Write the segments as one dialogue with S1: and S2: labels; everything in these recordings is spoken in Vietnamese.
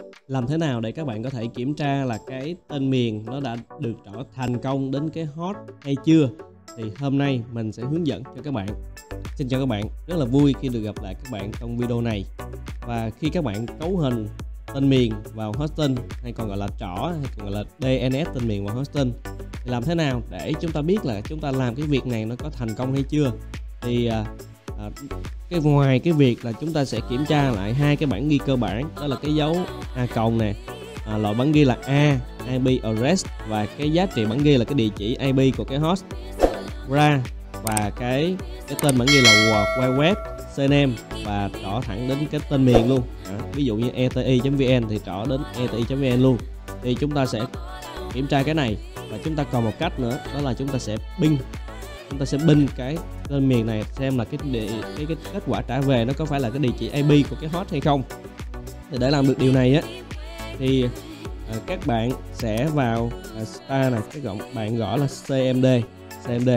S1: Làm thế nào để các bạn có thể kiểm tra là cái tên miền nó đã được trỏ thành công đến cái host hay chưa? Thì hôm nay mình sẽ hướng dẫn cho các bạn. Xin chào các bạn, rất là vui khi được gặp lại các bạn trong video này. Và khi các bạn cấu hình tên miền vào hosting, hay còn gọi là trỏ, hay còn gọi là DNS tên miền vào hosting, thì làm thế nào để chúng ta biết là chúng ta làm cái việc này nó có thành công hay chưa? Thì ngoài cái việc là chúng ta sẽ kiểm tra lại hai cái bản ghi cơ bản, đó là cái dấu a cộng nè, loại bản ghi là A, IP address, và cái giá trị bản ghi là cái địa chỉ IP của cái host ra, và cái tên bản ghi là World Wide Web CNAME, và trỏ thẳng đến cái tên miền luôn. Ví dụ như eti.vn thì trỏ đến eti.vn luôn. Thì chúng ta sẽ kiểm tra cái này, và chúng ta còn một cách nữa, đó là chúng ta sẽ binh cái tên miền này xem là cái kết quả trả về nó có phải là cái địa chỉ IP của cái host hay không. Thì để làm được điều này á thì các bạn sẽ vào star này, bạn gõ là cmd.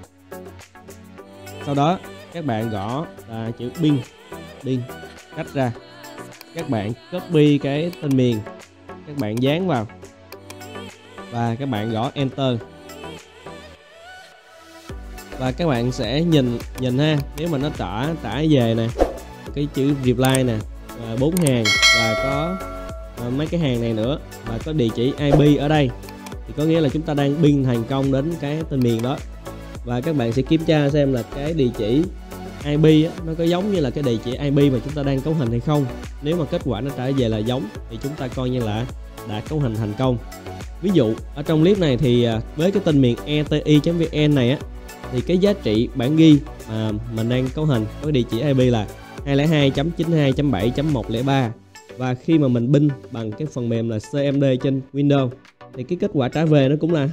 S1: Sau đó các bạn gõ là chữ bin cách ra, các bạn copy cái tên miền, các bạn dán vào và các bạn gõ enter. Và các bạn sẽ nhìn ha, nếu mà nó trả về nè, cái chữ reply nè, 4 hàng và có mấy cái hàng này nữa, và có địa chỉ IP ở đây, thì có nghĩa là chúng ta đang bin thành công đến cái tên miền đó. Và các bạn sẽ kiểm tra xem là cái địa chỉ IP á, nó có giống như là cái địa chỉ IP mà chúng ta đang cấu hình hay không. Nếu mà kết quả nó trả về là giống thì chúng ta coi như là đã cấu hình thành công. Ví dụ ở trong clip này thì với cái tên miền eti.vn này á, thì cái giá trị bản ghi mà mình đang cấu hình với địa chỉ IP là 202.92.7.103, và khi mà mình bin bằng cái phần mềm là CMD trên Windows thì cái kết quả trả về nó cũng là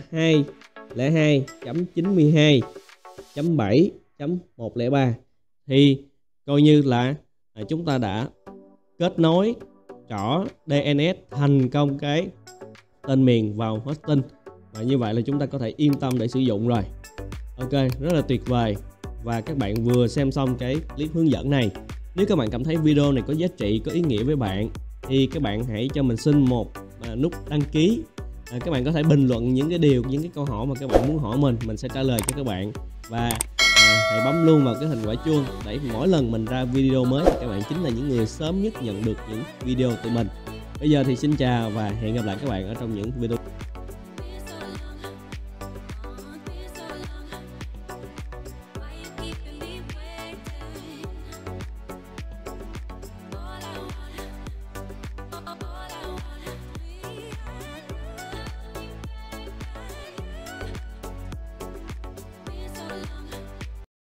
S1: 202.92.7.103. thì coi như là chúng ta đã kết nối trỏ DNS thành công cái tên miền vào hosting, và như vậy là chúng ta có thể yên tâm để sử dụng rồi. Ok, rất là tuyệt vời. Và các bạn vừa xem xong cái clip hướng dẫn này. Nếu các bạn cảm thấy video này có giá trị, có ý nghĩa với bạn, thì các bạn hãy cho mình xin một nút đăng ký. Các bạn có thể bình luận những cái câu hỏi mà các bạn muốn hỏi mình sẽ trả lời cho các bạn. Và hãy bấm luôn vào cái hình quả chuông để mỗi lần mình ra video mới thì các bạn chính là những người sớm nhất nhận được những video từ mình. Bây giờ thì xin chào và hẹn gặp lại các bạn ở trong những video